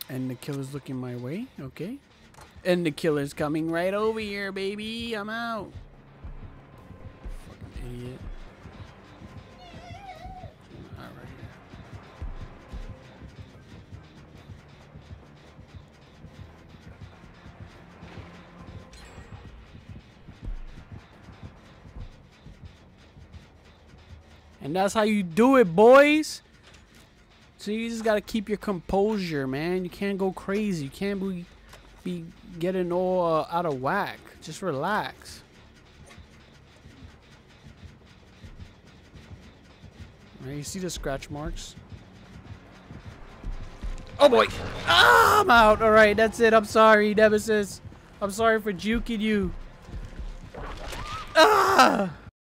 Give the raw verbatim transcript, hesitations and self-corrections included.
And the killer's looking my way. Okay. And the killer's coming right over here, baby. I'm out. Fucking idiot. Alright. And that's how you do it, boys. So you just gotta keep your composure, man. You can't go crazy. You can't be, be getting all uh, out of whack. Just relax. Alright, you see the scratch marks? Oh boy! Ah, I'm out. All right, that's it. I'm sorry, Nemesis. I'm sorry for juking you. Ah!